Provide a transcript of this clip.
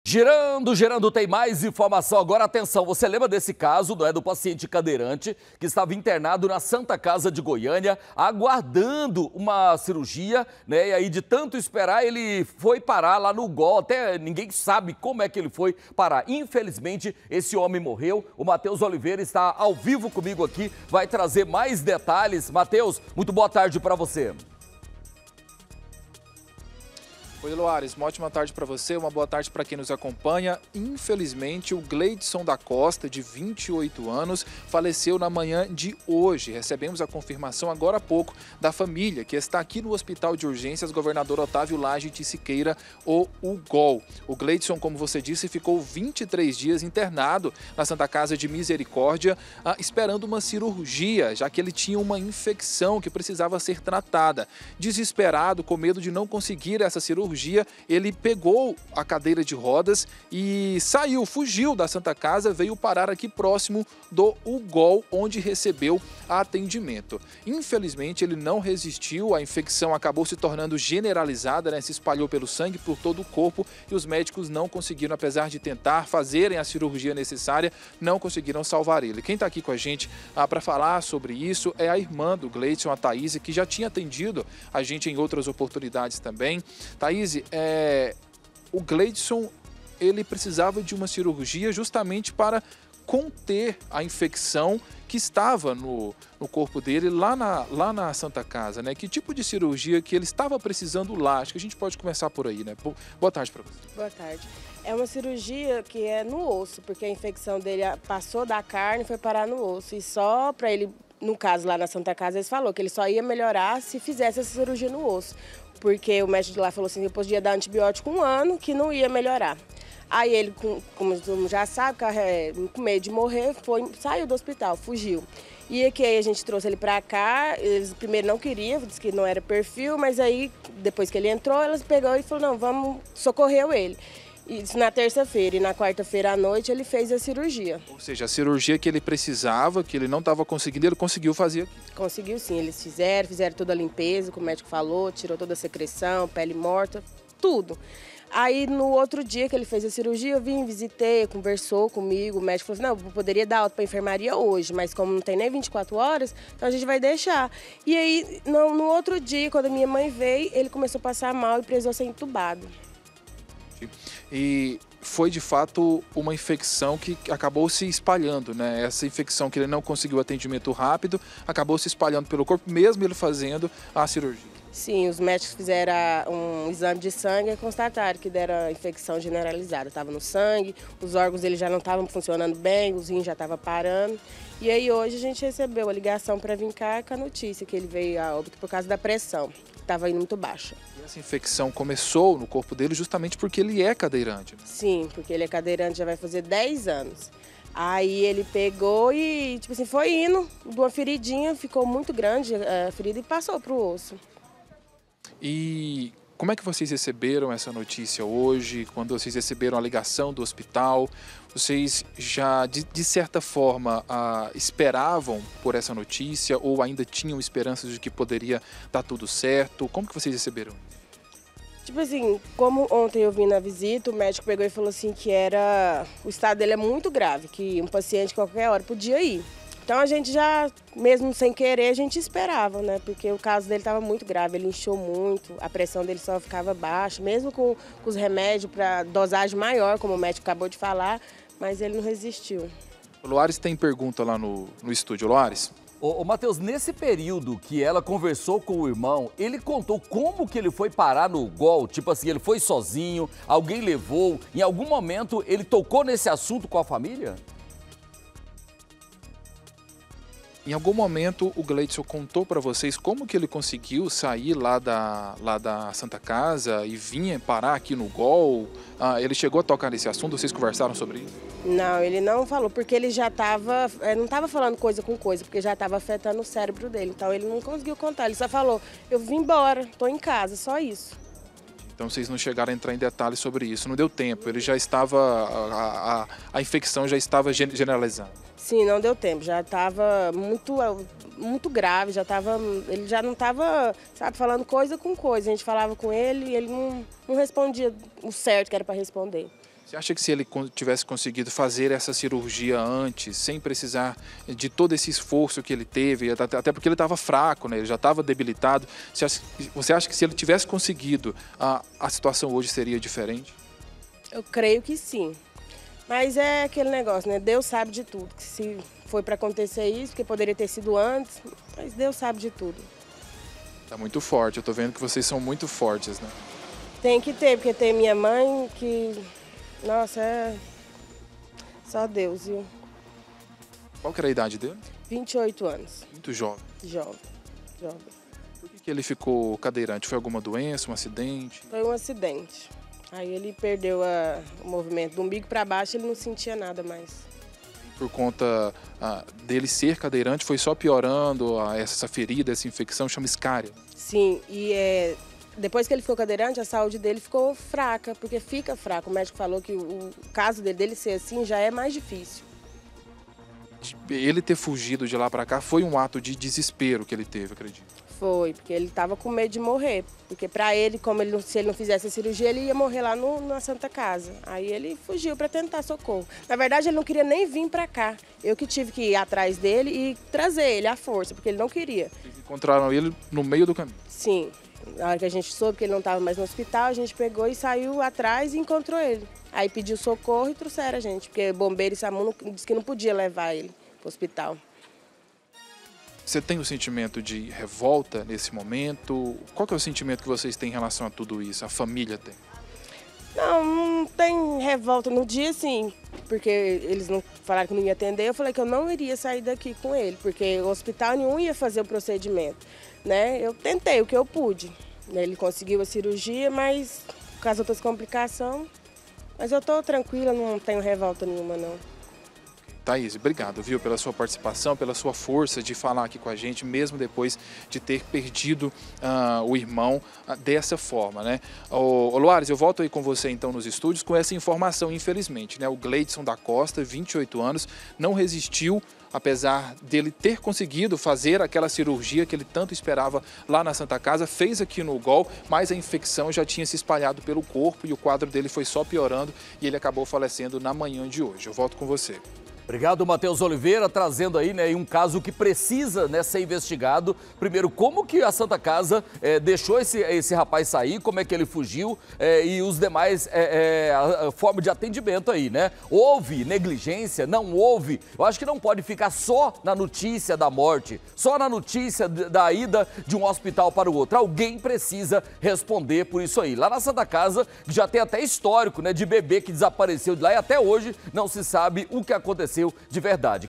Gerando, tem mais informação. Agora, atenção, você lembra desse caso, não é, do paciente cadeirante que estava internado na Santa Casa de Goiânia, aguardando uma cirurgia, né? E aí, de tanto esperar, ele foi parar lá no GOL. Até ninguém sabe como é que ele foi parar. Infelizmente, esse homem morreu. O Matheus Oliveira está ao vivo comigo aqui, vai trazer mais detalhes. Matheus, muito boa tarde para você. Oi, Loares, uma ótima tarde para você, uma boa tarde para quem nos acompanha. Infelizmente, o Gleidson da Costa, de 28 anos, faleceu na manhã de hoje. Recebemos a confirmação agora há pouco da família, que está aqui no Hospital de Urgências Governador Otávio Lage de Siqueira, ou UGOL. O Gleidson, como você disse, ficou 23 dias internado na Santa Casa de Misericórdia, esperando uma cirurgia, já que ele tinha uma infecção que precisava ser tratada. Desesperado, com medo de não conseguir essa cirurgia, ele pegou a cadeira de rodas e fugiu da Santa Casa, veio parar aqui próximo do UGOL, onde recebeu atendimento. Infelizmente, ele não resistiu, a infecção acabou se tornando generalizada, né? Se espalhou pelo sangue, por todo o corpo, e os médicos não conseguiram, apesar de tentar fazerem a cirurgia necessária, não conseguiram salvar ele. Quem está aqui com a gente para falar sobre isso é a irmã do Gleidson, a Thaís, que já tinha atendido a gente em outras oportunidades também. Thaís, o Gleidson, ele precisava de uma cirurgia justamente para conter a infecção que estava no corpo dele lá na Santa Casa, né? Que tipo de cirurgia que ele estava precisando lá? Acho que a gente pode começar por aí, né? Boa tarde para você. Boa tarde. É uma cirurgia que é no osso, porque a infecção dele passou da carne e foi parar no osso. E só para ele, no caso lá na Santa Casa, eles falou que ele só ia melhorar se fizesse essa cirurgia no osso. Porque o médico de lá falou assim que eu podia dar antibiótico 1 ano, que não ia melhorar. Aí ele, como todo mundo já sabe, com medo de morrer, saiu do hospital, fugiu. E aqui aí a gente trouxe ele pra cá, eles primeiro não queriam, disse que não era perfil, mas aí depois que ele entrou, elas pegou e falou, não, vamos, socorreu ele. Isso na terça-feira, e na quarta-feira à noite ele fez a cirurgia. Ou seja, a cirurgia que ele precisava, que ele não estava conseguindo, ele conseguiu fazer aqui. Conseguiu sim, eles fizeram toda a limpeza, como o médico falou, tirou toda a secreção, pele morta, tudo. Aí no outro dia que ele fez a cirurgia, eu vim, visitei, conversou comigo, o médico falou assim, não, eu poderia dar alta para a enfermaria hoje, mas como não tem nem 24 horas, então a gente vai deixar. E aí, no outro dia, quando a minha mãe veio, ele começou a passar mal e precisou ser entubado. E foi de fato uma infecção que acabou se espalhando, né? Essa infecção que ele não conseguiu atendimento rápido, acabou se espalhando pelo corpo, mesmo ele fazendo a cirurgia. Sim, os médicos fizeram um exame de sangue e constataram que deram infecção generalizada. Estava no sangue, os órgãos dele já não estavam funcionando bem, os rins já estavam parando. E aí hoje a gente recebeu a ligação para vir cá com a notícia que ele veio a óbito por causa da pressão, que estava indo muito baixa. E essa infecção começou no corpo dele justamente porque ele é cadeirante. Sim, porque ele é cadeirante, já vai fazer 10 anos. Aí ele pegou e, tipo assim, foi indo de uma feridinha, ficou muito grande a ferida e passou para o osso. E como é que vocês receberam essa notícia hoje, quando vocês receberam a ligação do hospital? Vocês já, de certa forma, esperavam por essa notícia ou ainda tinham esperanças de que poderia dar tudo certo? Como que vocês receberam? Tipo assim, como ontem eu vim na visita, o médico pegou e falou assim que o estado dele é muito grave, que um paciente qualquer hora podia ir. Então a gente já, mesmo sem querer, a gente esperava, né? Porque o caso dele estava muito grave, ele inchou muito, a pressão dele só ficava baixa, mesmo com os remédios para dosagem maior, como o médico acabou de falar, mas ele não resistiu. O Loares tem pergunta lá no estúdio. Loares? Ô Matheus, nesse período que ela conversou com o irmão, ele contou como que ele foi parar no GOL? Tipo assim, ele foi sozinho, alguém levou, em algum momento ele tocou nesse assunto com a família? Em algum momento o Gleidson contou para vocês como que ele conseguiu sair lá da Santa Casa e vinha parar aqui no GOL? Ele chegou a tocar nesse assunto? Vocês conversaram sobre isso? Não, ele não falou, porque ele já não estava falando coisa com coisa, porque já estava afetando o cérebro dele. Então ele não conseguiu contar, ele só falou, eu vim embora, estou em casa, só isso. Então vocês não chegaram a entrar em detalhes sobre isso, não deu tempo, ele já estava, a infecção já estava generalizando. Sim, não deu tempo, já estava muito grave, ele já não estava, sabe, falando coisa com coisa. A gente falava com ele e ele não respondia o certo que era para responder. Você acha que se ele tivesse conseguido fazer essa cirurgia antes, sem precisar de todo esse esforço que ele teve, até porque ele estava fraco, né? Ele já estava debilitado, você acha que se ele tivesse conseguido, a situação hoje seria diferente? Eu creio que sim. Mas é aquele negócio, né? Deus sabe de tudo. Que se foi para acontecer isso, porque poderia ter sido antes, mas Deus sabe de tudo. Tá muito forte, eu tô vendo que vocês são muito fortes, né? Tem que ter, porque tem minha mãe que... Nossa, é só Deus, viu? Qual que era a idade dele? 28 anos. Muito jovem. Jovem. Por que ele ficou cadeirante? Foi alguma doença, um acidente? Foi um acidente. Aí ele perdeu o movimento do umbigo para baixo, ele não sentia nada mais. Por conta dele ser cadeirante, foi só piorando essa ferida, essa infecção, chama escária. Sim, e depois que ele ficou cadeirante, a saúde dele ficou fraca, porque fica fraco. O médico falou que o caso dele ser assim já é mais difícil. Ele ter fugido de lá para cá foi um ato de desespero que ele teve, acredito. Foi, porque ele estava com medo de morrer. Porque para ele, se ele não fizesse a cirurgia, ele ia morrer lá na Santa Casa. Aí ele fugiu para tentar socorro. Na verdade, ele não queria nem vir para cá. Eu que tive que ir atrás dele e trazer ele à força, porque ele não queria. Eles encontraram ele no meio do caminho? Sim. Na hora que a gente soube que ele não estava mais no hospital, a gente pegou e saiu atrás e encontrou ele. Aí pediu socorro e trouxeram a gente, porque bombeiro e SAMU disse que não podia levar ele para o hospital. Você tem o sentimento de revolta nesse momento? Qual que é o sentimento que vocês têm em relação a tudo isso? A família tem? Não tem revolta no dia, sim, porque eles não falaram que não ia atender. Eu falei que eu não iria sair daqui com ele, porque o hospital nenhum ia fazer o procedimento, né? Eu tentei o que eu pude. Ele conseguiu a cirurgia, mas por causa de outras complicações. Mas eu estou tranquila, não tenho revolta nenhuma, não. Thaís, obrigado, viu, pela sua participação, pela sua força de falar aqui com a gente, mesmo depois de ter perdido o irmão dessa forma, né? Ô, Luares, eu volto aí com você então nos estúdios com essa informação, infelizmente, né? O Gleidson da Costa, 28 anos, não resistiu, apesar dele ter conseguido fazer aquela cirurgia que ele tanto esperava lá na Santa Casa, fez aqui no GOL, mas a infecção já tinha se espalhado pelo corpo e o quadro dele foi só piorando e ele acabou falecendo na manhã de hoje. Eu volto com você. Obrigado, Matheus Oliveira, trazendo aí, né, um caso que precisa, né, ser investigado. Primeiro, como que a Santa Casa deixou esse rapaz sair, como é que ele fugiu e os demais formas de atendimento aí, né? Houve negligência? Não houve? Eu acho que não pode ficar só na notícia da morte, só na notícia da ida de um hospital para o outro. Alguém precisa responder por isso aí. Lá na Santa Casa, já tem até histórico, né, de bebê que desapareceu de lá e até hoje não se sabe o que aconteceu de verdade.